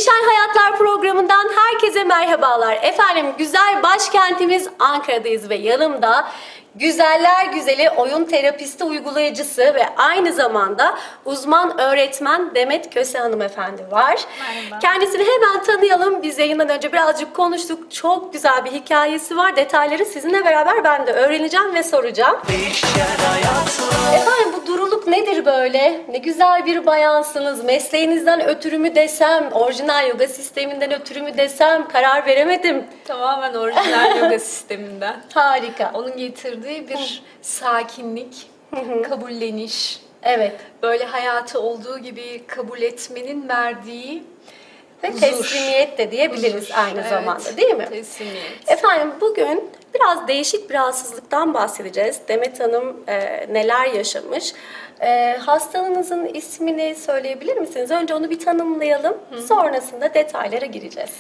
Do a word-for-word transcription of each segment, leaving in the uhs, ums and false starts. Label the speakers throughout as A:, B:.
A: Değişen Hayatlar programından herkese merhabalar. Efendim güzel başkentimiz Ankara'dayız ve yanımda güzeller güzeli oyun terapisti uygulayıcısı ve aynı zamanda uzman öğretmen Demet Köse hanımefendi var.
B: Merhaba.
A: Kendisini hemen tanıyalım. Biz yayından önce birazcık konuştuk. Çok güzel bir hikayesi var. Detayları sizinle beraber ben de öğreneceğim ve soracağım. Efendim bu duruluk nedir böyle? Ne güzel bir bayansınız. Mesleğinizden ötürü mü desem, orijinal yoga sisteminden ötürü mü desem karar veremedim.
B: Tamamen orijinal yoga sisteminden.
A: Harika.
B: Onun getirdiği bir sakinlik, kabulleniş,
A: Evet.
B: böyle hayatı olduğu gibi kabul etmenin verdiği
A: Ve
B: huzur.
A: teslimiyet de diyebiliriz
B: Huzur,
A: aynı
B: evet.
A: zamanda, değil mi?
B: Teslimiyet.
A: Efendim bugün biraz değişik bir rahatsızlıktan bahsedeceğiz. Demet Hanım e, neler yaşamış? E, hastalığınızın ismini söyleyebilir misiniz? Önce onu bir tanımlayalım. Hı-hı. Sonrasında detaylara gireceğiz.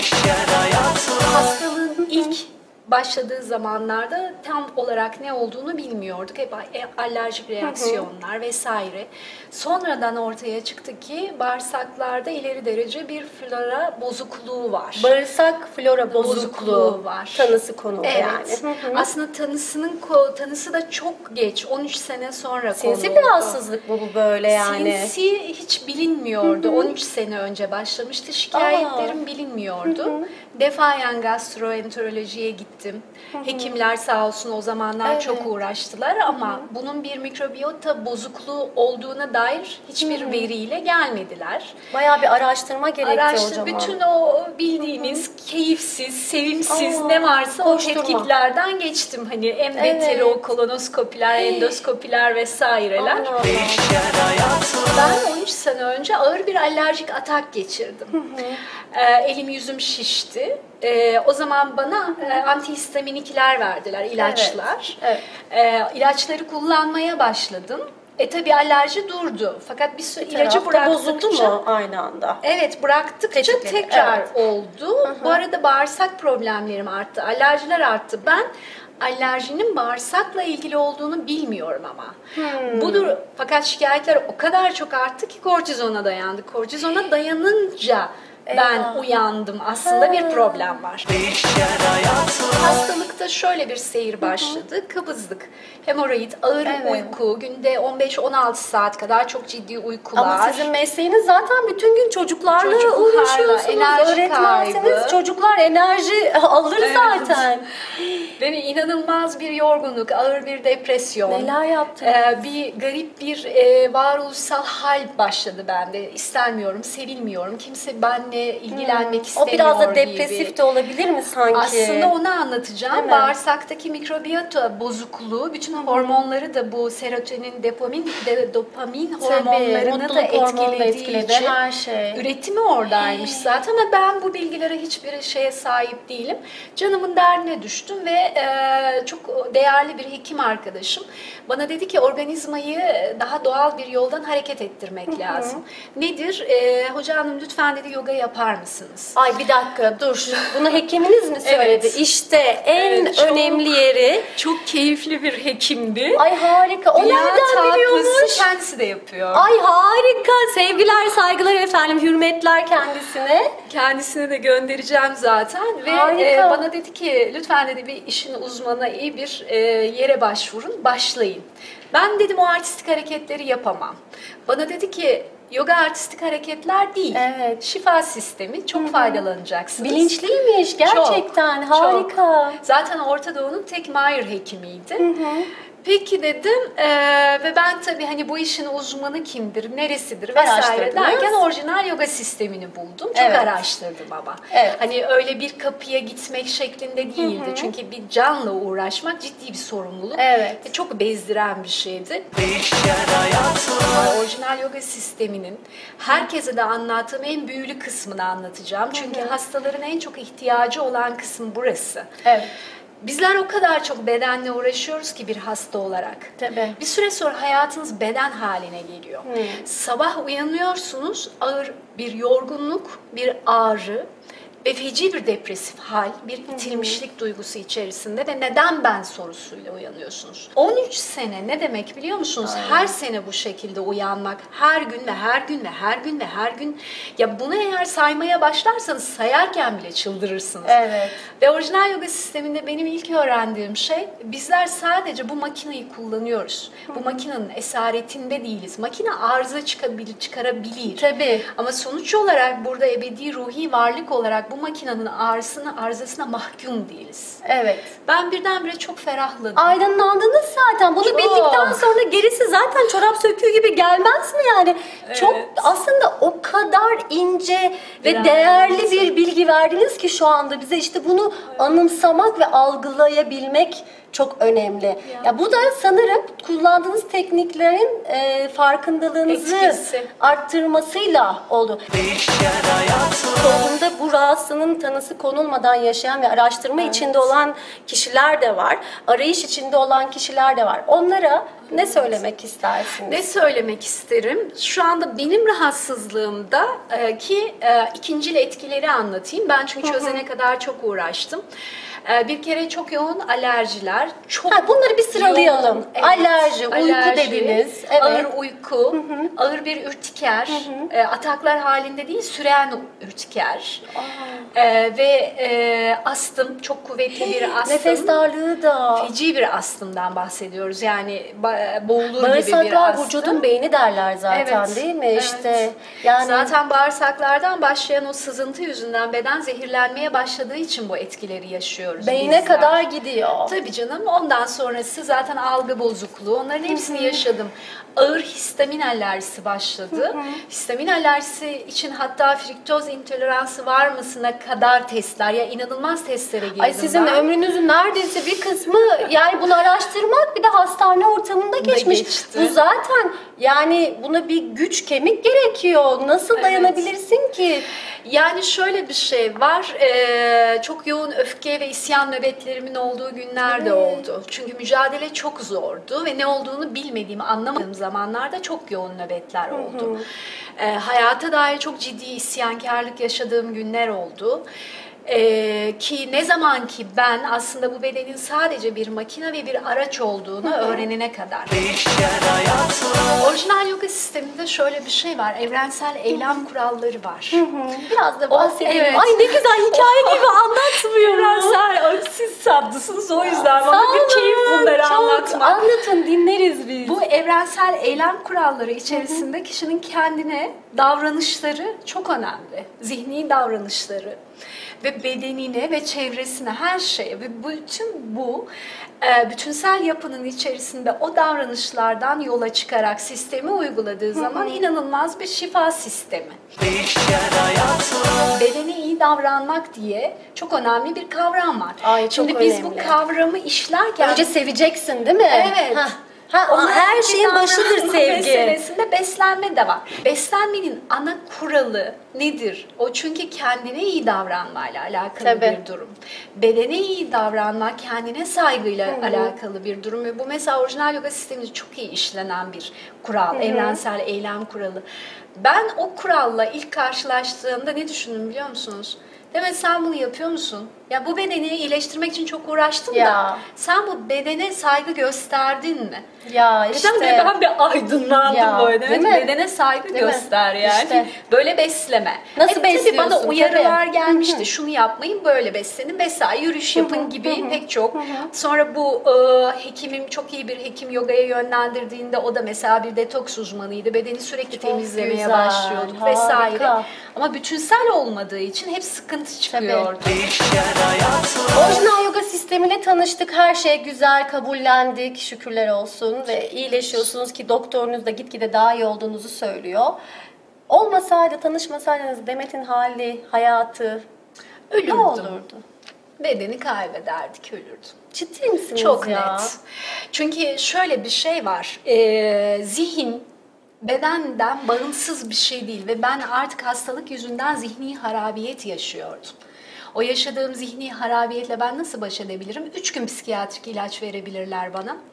B: Hastalığın ilk başladığı zamanlarda tam olarak ne olduğunu bilmiyorduk. Hep alerjik reaksiyonlar vesaire. Sonradan ortaya çıktı ki bağırsaklarda ileri derece bir flora bozukluğu var.
A: Bağırsak flora bozukluğu,
B: Bozukluğu var.
A: Tanısı konulu
B: Evet.
A: yani. Hı hı.
B: Aslında tanısının tanısı da çok geç. on üç sene sonra konuldu.
A: Sinsi bir rahatsızlık bu, bu böyle yani.
B: Sinsi hiç bilinmiyordu. Hı hı. on üç sene önce başlamıştı. Şikayetlerim
A: Aa.
B: bilinmiyordu.
A: Hı hı.
B: Defayen gastroenterolojiye gittim. Hı hı. Hekimler sağ olsun o zamanlar
A: Evet.
B: çok uğraştılar ama
A: Hı hı.
B: bunun bir mikrobiyota bozukluğu olduğuna dair hiçbir
A: Hı hı.
B: veriyle gelmediler.
A: Bayağı bir araştırma gerekti
B: Araştır,
A: o zaman.
B: bütün o bildiğiniz hı hı. keyifsiz, sevimsiz
A: Aa,
B: ne varsa
A: koşturma.
B: o tetkiklerden geçtim. Hani en
A: Evet.
B: beteri o kolonoskopiler, endoskopiler vesaireler.
A: Allah Allah.
B: Ben on üç sene önce ağır bir alerjik atak geçirdim.
A: Hı hı.
B: Ee, elim yüzüm şişti. Ee, o zaman bana e, antihistaminikler verdiler, ilaçlar.
A: Evet.
B: Evet. Ee, ilaçları kullanmaya başladım. E tabi alerji durdu. Fakat bir süre ilacı bıraktıkça...
A: bozuldu mu aynı anda?
B: Evet, bıraktıkça
A: Tetikleri,
B: tekrar
A: evet.
B: oldu.
A: Hı hı.
B: Bu arada bağırsak problemlerim arttı, alerjiler arttı. Ben alerjinin bağırsakla ilgili olduğunu bilmiyorum ama.
A: Hmm.
B: Budur. Fakat şikayetler o kadar çok arttı ki kortizona dayandı. Kortizona dayanınca ben
A: Eyvah.
B: uyandım. Aslında
A: Ha.
B: bir problem var. Hastalıkta şöyle bir seyir başladı. Hı hı. Kabızlık, hemoroid, ağır
A: Evet.
B: uyku, günde on beş on altı saat kadar çok ciddi uykular.
A: Ama sizin mesleğiniz zaten bütün gün çocuklarla
B: Çocuklarla,
A: uğraşıyorsunuz.
B: enerji
A: Öğretmensiniz.
B: kaybı.
A: Çocuklar enerji alır
B: Evet.
A: zaten.
B: Ve inanılmaz bir yorgunluk, ağır bir depresyon.
A: Neler yaptınız?
B: Ee, bir garip bir e, varoluşsal hal başladı bende. İstenmiyorum, sevilmiyorum. Kimse benimle ilgilenmek
A: Hmm.
B: istemiyor
A: O biraz da
B: gibi.
A: depresif de olabilir mi sanki?
B: Aslında onu anlatacağım.
A: Değil mi?
B: Bağırsaktaki mikrobiyota bozukluğu, bütün hormonları da bu serotonin, dopamin, de, dopamin hormonlarını da etkilediği
A: etkiledi,
B: için
A: her şey.
B: üretimi oradaymış zaten ama ben bu bilgilere hiçbir şeye sahip değilim. Canımın derdine düştüm ve e, çok değerli bir hekim arkadaşım bana dedi ki organizmayı daha doğal bir yoldan hareket ettirmek hı hı. lazım. Nedir? E, hoca hanım lütfen dedi yoga yapar mısınız?
A: Ay bir dakika dur. Bunu hekiminiz mi söyledi?
B: Evet.
A: İşte en
B: Evet, çok-
A: önemli yeri.
B: Çok keyifli bir hekimdi.
A: Ay harika. O
B: Dünya
A: nereden
B: tatlısı
A: biliyormuş?
B: kendisi de yapıyor.
A: Ay harika. Sevgiler, saygılar efendim. Hürmetler kendisine.
B: Kendisine de göndereceğim zaten ve
A: Harika.
B: e, bana dedi ki lütfen dedi bir işin uzmanına iyi bir e, yere başvurun, başlayın. Ben dedim o artistik hareketleri yapamam. Bana dedi ki yoga artistik hareketler değil.
A: Evet.
B: Şifa sistemi çok
A: Hı-hı.
B: faydalanacaksınız.
A: Bilinçliymiş gerçekten.
B: Çok,
A: Harika.
B: çok. Zaten Orta Doğu'nun tek Mahir hekimiydi.
A: Hı hı.
B: Peki dedim ee, ve ben tabii hani bu işin uzmanı kimdir, neresidir vesaire
A: Araştırdınız.
B: derken orijinal yoga sistemini buldum. Çok
A: Evet.
B: araştırdım ama.
A: Evet.
B: Hani öyle bir kapıya gitmek şeklinde değildi.
A: Hı hı.
B: Çünkü bir canla uğraşmak ciddi bir sorumluluk.
A: Evet.
B: Ve çok bezdiren bir şeydi. Orijinal yoga sisteminin herkese de anlattığım en büyülü kısmını anlatacağım. Çünkü
A: Hı hı.
B: hastaların en çok ihtiyacı olan kısım burası.
A: Evet.
B: Bizler o kadar çok bedenle uğraşıyoruz ki bir hasta olarak.
A: Tabii.
B: Bir süre sonra hayatınız beden haline geliyor.
A: Hmm.
B: Sabah uyanıyorsunuz, ağır bir yorgunluk, bir ağrı, ve feci bir depresif hal, bir itilmişlik duygusu içerisinde ve neden ben sorusuyla uyanıyorsunuz. on üç sene ne demek biliyor musunuz?
A: Aynen.
B: Her sene bu şekilde uyanmak, her gün ve her gün ve her gün ve her gün. Ya bunu eğer saymaya başlarsanız sayarken bile çıldırırsınız.
A: Evet.
B: Ve orijinal yoga sisteminde benim ilk öğrendiğim şey, bizler sadece bu makineyi kullanıyoruz. Bu makinenin esaretinde değiliz. Makine arıza çıkabilir, çıkarabilir.
A: Tabii.
B: Ama sonuç olarak burada ebedi ruhi varlık olarak bu makinenin arızasına, arızasına mahkum değiliz.
A: Evet.
B: Ben birdenbire çok ferahladım.
A: Aydınlandınız zaten. Bunu
B: Çok.
A: bildikten sonra gerisi zaten çorap söküğü gibi gelmez mi yani?
B: Evet.
A: Çok aslında o kadar ince ve
B: Yani.
A: değerli bir bilgi verdiniz ki şu anda bize, işte bunu anımsamak ve algılayabilmek çok önemli. Ya,
B: Ya.
A: bu da sanırım kullandığınız tekniklerin e, farkındalığınızı
B: Etkisi.
A: arttırmasıyla oldu. Toplumda bu rahatsızlığın tanısı konulmadan yaşayan ve araştırma
B: Evet.
A: içinde olan kişiler de var. Arayış içinde olan kişiler de var. Onlara ne söylemek istersiniz?
B: Ne söylemek isterim? Şu anda benim rahatsızlığımda e, ki e, ikincil etkileri anlatayım. Ben çünkü çözene kadar çok uğraştım. E, bir kere çok yoğun alerjiler. Çok
A: Ha, bunları bir sıralayalım.
B: yoğun, evet,
A: Alerji, uyku dediniz. Evet.
B: Ağır uyku, ağır bir ürtiker, e, ataklar halinde değil, süren ürtiker. E, ve e, astım, çok kuvvetli bir astım.
A: Nefes darlığı da.
B: Feci bir astımdan bahsediyoruz. Yani ba- boğulur gibi bir
A: Bağırsaklar
B: astım.
A: vücudun beyni derler zaten,
B: Evet,
A: değil mi?
B: evet.
A: İşte yani
B: Zaten bağırsaklardan başlayan o sızıntı yüzünden beden zehirlenmeye başladığı için bu etkileri yaşıyoruz
A: beyne
B: bizler.
A: kadar gidiyor.
B: Tabii canım. Ondan sonrası zaten algı bozukluğu. Onların hepsini yaşadım. Ağır histamin alerjisi başladı. Histamin alerjisi için hatta friktoz intoleransı var mısına kadar testler, ya inanılmaz testlere girdim
A: Ay sizin
B: ben.
A: ömrünüzün neredeyse bir kısmı yani bunu araştırmak, bir de hastane ortamında geçmiş.
B: geçti.
A: Bu zaten yani buna bir güç, kemik gerekiyor. Nasıl
B: Evet.
A: dayanabilirsin ki?
B: Yani şöyle bir şey var, ee, çok yoğun öfke ve isyan nöbetlerimin olduğu günler de
A: Evet.
B: oldu. Çünkü mücadele çok zordu ve ne olduğunu bilmediğimi anlamadığım zamanlarda çok yoğun nöbetler oldu. Ee, hayata dair çok ciddi isyankarlık yaşadığım günler oldu. Ee, ki ne zaman ki ben aslında bu bedenin sadece bir makine ve bir araç olduğunu öğrenene kadar. Orijinal yoga sisteminde şöyle bir şey var. Evrensel eylem kuralları var.
A: Biraz da
B: O,
A: bahsedelim.
B: evet.
A: Ay ne güzel, hikaye gibi anlatmıyorum.
B: Evrensel, siz saddısınız o yüzden
A: Sağ
B: bana bir
A: olun,
B: keyif bunları
A: çok.
B: anlatmak.
A: Anlatın, dinleriz biz.
B: Bu evrensel eylem kuralları içerisinde kişinin kendine davranışları çok önemli. Zihni davranışları ve bedenine ve çevresine, her şeye ve bütün bu e, bütünsel yapının içerisinde o davranışlardan yola çıkarak sistemi uyguladığı zaman inanılmaz bir şifa sistemi. Bedene iyi davranmak diye çok önemli bir kavram var.
A: Ay, çok
B: Şimdi biz bu
A: önemli.
B: kavramı işlerken
A: Önce seveceksin değil mi?
B: Evet.
A: Ha. Ha,
B: Onlar
A: her
B: bir
A: şeyin başıdır
B: davranma
A: sevgi.
B: meselesinde beslenme de var. Beslenmenin ana kuralı nedir? O çünkü kendine iyi davranmayla alakalı
A: Tabii.
B: bir durum. Bedene iyi davranmak kendine saygıyla alakalı bir durum. Ve bu mesela orijinal yoga sisteminde çok iyi işlenen bir kural. Evrensel eylem kuralı. Ben o kuralla ilk karşılaştığımda ne düşündüm biliyor musunuz? Demet, sen bunu yapıyor musun? Ya bu bedeni iyileştirmek için çok uğraştın
A: Ya.
B: da sen bu bedene saygı gösterdin mi?
A: Ya işte.
B: Neden ben bir aydınlandım
A: Ya,
B: böyle.
A: değil
B: Evet,
A: mi?
B: bedene saygı
A: Değil mi?
B: göster yani.
A: İşte.
B: Böyle besleme.
A: Nasıl
B: E, tabii
A: besliyorsun?
B: bana uyarılar
A: Tabii.
B: gelmişti.
A: Hı hı.
B: Şunu yapmayın, böyle beslenin vesaire, yürüyüş yapın gibi pek çok.
A: hı.
B: Sonra bu e, hekimim, çok iyi bir hekim yogaya yönlendirdiğinde, o da mesela bir detoks uzmanıydı. Bedeni sürekli
A: Çok
B: temizlemeye
A: güzel,
B: başlıyorduk
A: harika.
B: vesaire. Ama bütünsel olmadığı için hep sıkıntı çıkıyordu.
A: Orijinal yoga sistemiyle tanıştık. Her şey güzel, kabullendik. Şükürler olsun ve iyileşiyorsunuz ki doktorunuz da gitgide daha iyi olduğunuzu söylüyor. Olmasaydı, tanışmasaydınız Demet'in hali, hayatı ne
B: Ölürdüm.
A: olurdu?
B: Bedeni kaybederdik, ölürdüm.
A: Ciddi misiniz
B: Çok
A: ya?
B: net. Çünkü şöyle bir şey var. Ee, zihin bedenden bağımsız bir şey değil ve ben artık hastalık yüzünden zihni harabiyet yaşıyordum. O yaşadığım zihni harabiyetle ben nasıl baş edebilirim? Üç gün psikiyatrik ilaç verebilirler bana.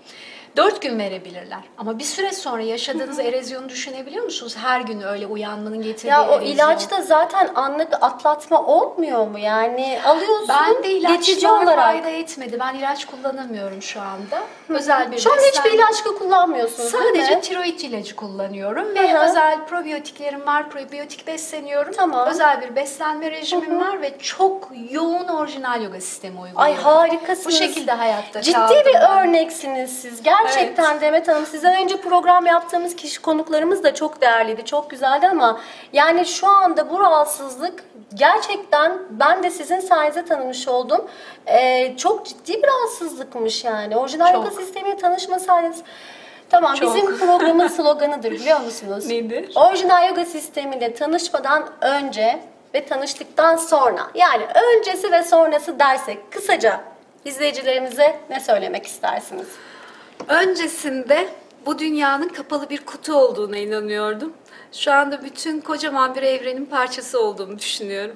B: Dört gün verebilirler. Ama bir süre sonra yaşadığınız erozyonu düşünebiliyor musunuz? Her gün öyle uyanmanın getirdiği
A: Ya o
B: erozyon.
A: ilaçta zaten anlık atlatma olmuyor mu? Yani alıyorsun
B: Ben de
A: geçici
B: ilaçlar
A: olarak.
B: fayda etmedi. Ben ilaç kullanamıyorum şu anda. Özel bir
A: Şu an hiçbir
B: beslenme-
A: ilaç kullanmıyorsunuz değil
B: Sadece
A: mi?
B: tiroid ilacı kullanıyorum ve
A: Hı hı.
B: özel probiyotiklerim var, probiyotik besleniyorum.
A: Tamam.
B: Özel bir beslenme rejimim var ve çok yoğun orijinal yoga sistemi uyguluyorum.
A: Ay harikasınız.
B: Bu şekilde hayatta
A: Ciddi
B: kaldım
A: bir
B: ben.
A: örneksiniz siz. Gerçekten Demet Hanım, sizden önce program yaptığımız kişi konuklarımız da çok değerliydi, çok güzeldi ama yani şu anda bu rahatsızlık gerçekten ben de sizin sayenizde tanımış oldum. Ee, çok ciddi bir rahatsızlıkmış yani. Orijinal
B: Çok.
A: yoga sistemiyle tanışmasaydınız. Tamam,
B: Çok.
A: bizim programın sloganıdır biliyor musunuz?
B: Nedir?
A: Orijinal yoga sistemiyle tanışmadan önce ve tanıştıktan sonra, yani öncesi ve sonrası dersek kısaca izleyicilerimize ne söylemek istersiniz?
B: Öncesinde bu dünyanın kapalı bir kutu olduğuna inanıyordum. Şu anda bütün kocaman bir evrenin parçası olduğumu düşünüyorum.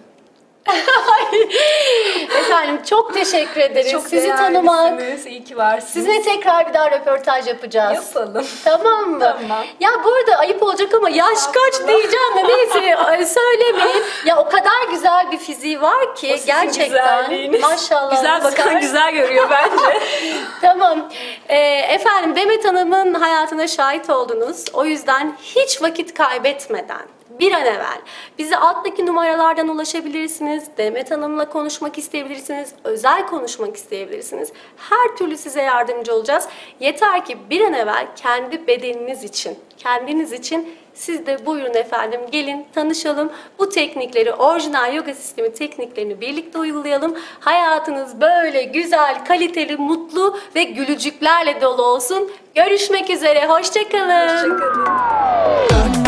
A: Efendim çok teşekkür ederiz.
B: Çok
A: Sizi tanımak.
B: değerlisiniz, iyi ki varsınız.
A: Sizinle tekrar bir daha röportaj yapacağız.
B: Yapalım.
A: Tamam mı?
B: Tamam.
A: Ya bu arada ayıp olacak ama yaş kaç diyeceğim de neyse ay, söylemeyin. Ya o kadar güzel bir fiziği var ki
B: O sizin
A: gerçekten.
B: güzelliğiniz.
A: Maşallah.
B: Güzel bakan
A: var.
B: güzel görüyor bence.
A: Tamam. Ee, efendim Demet Hanım'ın hayatına şahit oldunuz. O yüzden hiç vakit kaybetmeden bir an evvel bize alttaki numaralardan ulaşabilirsiniz. Demet Hanım'la konuşmak isteyebilirsiniz. Özel konuşmak isteyebilirsiniz. Her türlü size yardımcı olacağız. Yeter ki bir an evvel kendi bedeniniz için, kendiniz için siz de buyurun efendim gelin tanışalım. Bu teknikleri, orijinal yoga sistemi tekniklerini birlikte uygulayalım. Hayatınız böyle güzel, kaliteli, mutlu ve gülücüklerle dolu olsun. Görüşmek üzere. Hoşça kalın.
B: Hoşçakalın.